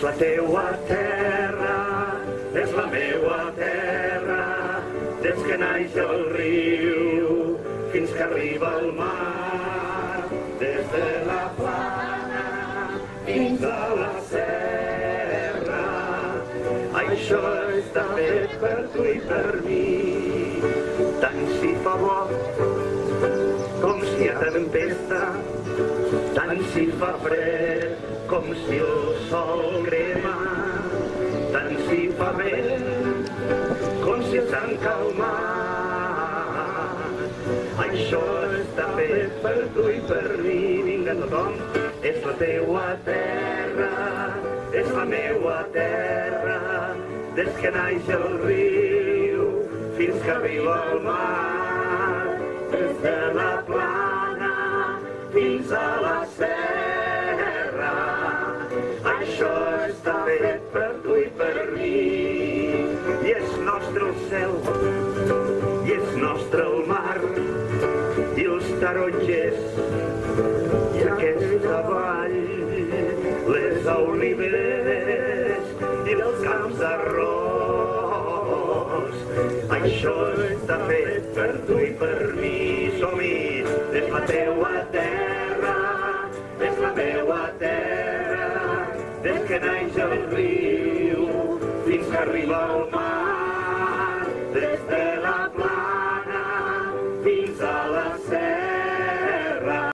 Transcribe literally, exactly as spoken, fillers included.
La teua terra és la meua terra, des que naix el riu fins que arriba al mar, des de la plana fins a la serra. Això està fet per tu i per mi, tant si fa bo com si hi ha tempesta, tant si fa fred com si el sol crema, tant si fa vent com si s'han calmat. Això està fet per tu i per mi, vinga tothom. És la teua terra, és la meua terra, des que naix el riu fins que arriba al mar, des de la plana fins a la serra. Això està fet per tu i per mi, i és nostre el cel, i és nostre el mar, i els taronges, i aquesta vall, les oliveres i els camps d'arròs. Això està fet per tu i per mi, som-hi, és la teua terra, és la meua terra, des que naix el riu fins que arriba al mar, des de la